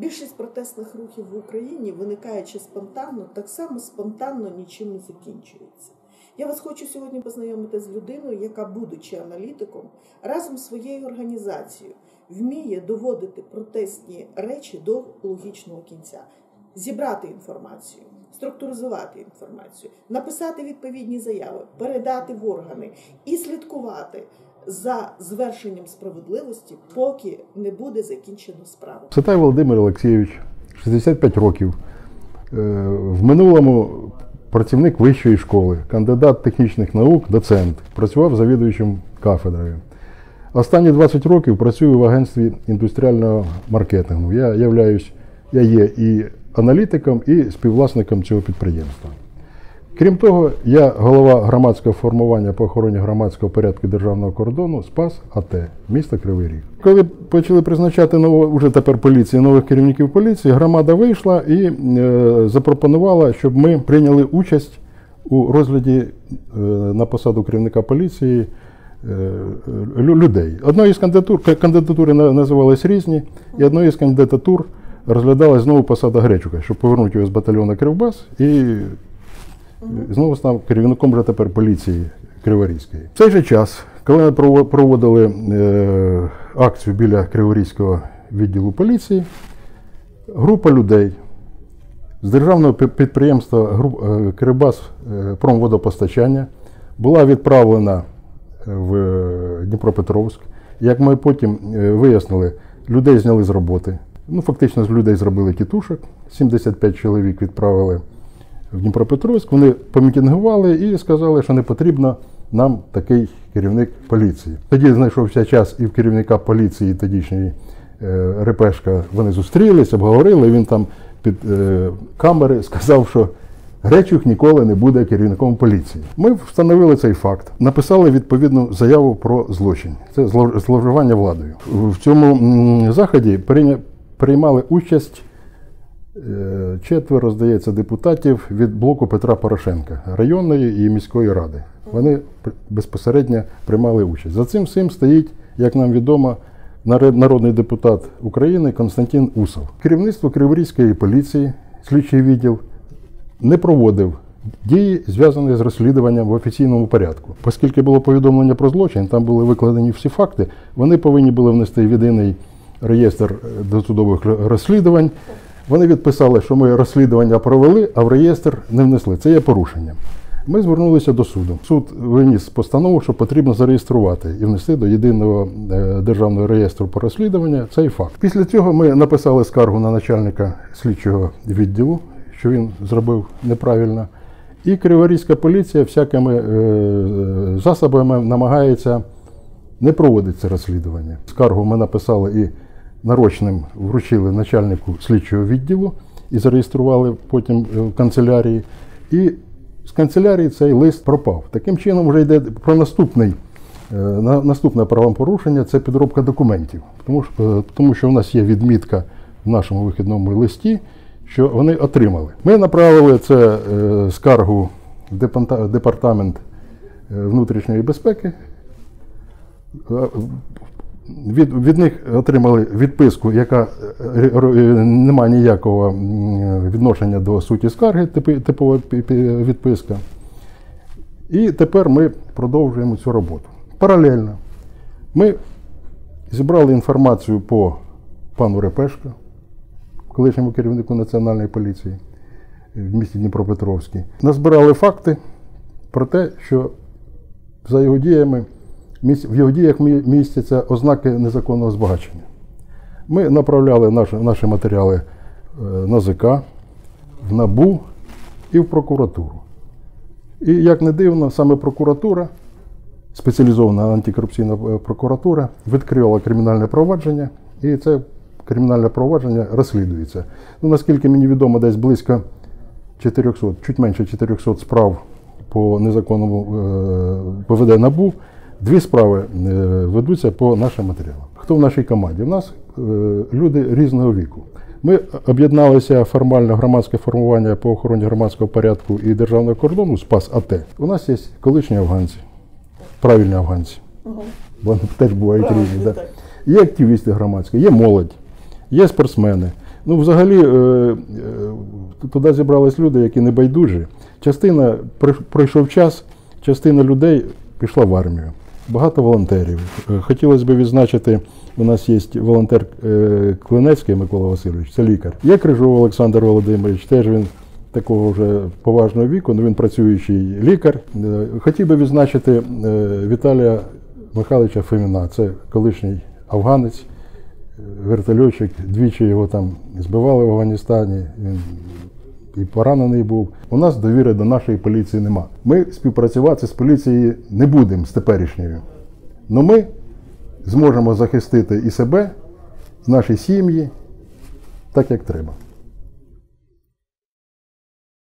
Більшість протестних рухів в Україні, виникаючи спонтанно, так само спонтанно нічим не закінчується. Я вас хочу сьогодні познайомити з людиною, яка, будучи аналітиком, разом з своєю організацією вміє доводити протестні речі до логічного кінця. Зібрати інформацію, структуризувати інформацію, написати відповідні заяви, передати в органи і слідкувати за звершенням справедливості, поки не буде закінчено справу. Цатай Володимир Олексійович, 65 років, в минулому працівник вищої школи, кандидат технічних наук, доцент, працював завідувачем кафедрою. Останні 20 років працюю в агентстві індустріального маркетингу. Я є і аналітиком, і співвласником цього підприємства. Крім того, я голова громадського формування по охороні громадського порядку державного кордону СПАС АТ, місто Кривий Ріг. Коли почали призначати вже тепер поліції, нових керівників поліції, громада вийшла і запропонувала, щоб ми прийняли участь у розгляді на посаду керівника поліції людей. Одною із кандидатури називались різні, і одною з кандидатур розглядалась знову посада Гречука, щоб повернути його з батальйону Кривбас і знову став керівником вже тепер поліції Криворізької. В цей же час, коли ми проводили акцію біля Криворізького відділу поліції, група людей з державного підприємства Кривбас промводопостачання була відправлена в Дніпропетровськ. Як ми потім вияснили, людей зняли з роботи. Фактично з людей зробили тітушок, 75 чоловік відправили в Дніпропетровськ, вони помітингували і сказали, що не потрібно нам такий керівник поліції. Тоді знайшовся час і в керівника поліції, тодішньої Репешка, вони зустрілись, обговорили, він там під камери сказав, що Гречук ніколи не буде керівником поліції. Ми встановили цей факт, написали відповідну заяву про злочин. Це зловживання владою. В цьому заході приймали участь 4, здається, депутатів від блоку Петра Порошенка, районної і міської ради. Вони безпосередньо приймали участь. За цим всім стоїть, як нам відомо, народний депутат України Константин Усов. Керівництво Криворізької поліції, слідчий відділ, не проводив дії, зв'язані з розслідуванням в офіційному порядку. Оскільки було повідомлення про злочин, там були викладені всі факти, вони повинні були внести в єдиний реєстр досудових розслідувань. Вони відписали, що ми розслідування провели, а в реєстр не внесли. Це є порушенням. Ми звернулися до суду. Суд виніс постанову, що потрібно зареєструвати і внести до єдиного державного реєстру по розслідуванню цей факт. Після цього ми написали скаргу на начальника слідчого відділу, що він зробив неправильно. І Криворізька поліція всякими засобами намагається не проводити це розслідування. Скаргу ми написали і нарочним вручили начальнику слідчого відділу і зареєстрували потім в канцелярії. І з канцелярії цей лист пропав. Таким чином вже йде про наступне правопорушення – це підробка документів. Тому що в нас є відмітка в нашому вихідному листі, що вони отримали. Ми направили це скаргу в Департамент внутрішньої безпеки. Від них отримали відписку, яка не має ніякого відношення до суті скарги, типова відписка. І тепер ми продовжуємо цю роботу. Паралельно ми зібрали інформацію по пану Репешку, колишньому керівнику Національної поліції в місті Дніпропетровській. Назбирали факти про те, що за його діями в його діях містяться ознаки незаконного збагачення. Ми направляли наші матеріали в НАЗК, в НАБУ і в прокуратуру. І, як не дивно, саме прокуратура, спеціалізована антикорупційна прокуратура, відкрила кримінальне провадження, і це кримінальне провадження розслідується. Наскільки мені відомо, десь близько 400, чуть менше 400 справ по незаконному поведе НАБУ. 2 справи ведуться по нашим матеріалам. Хто в нашій команді? У нас люди різного віку. Ми об'єдналися формально громадське формування по охороні громадського порядку і державного кордону СПАС АТ. У нас є колишні афганці, правильні афганці. Вони теж бувають різні. Да? Є активісти громадські, є молодь, є спортсмени. Ну, взагалі, туди зібрались люди, які не байдужі. Частина, пройшов час, частина людей пішла в армію. Багато волонтерів. Хотілося б відзначити, у нас є волонтер Клинецький Микола Васильович, це лікар. Є Крижов Олександр Володимирович, теж він такого вже поважного віку, але він працюючий лікар. Хотів би відзначити Віталія Михайловича Фоміна, це колишній афганець, вертольотчик, двічі його там збивали в Афганістані, він і поранений був. У нас довіри до нашої поліції нема. Ми співпрацювати з поліцією не будемо, з теперішньою. Але ми зможемо захистити і себе, і наші сім'ї так, як треба.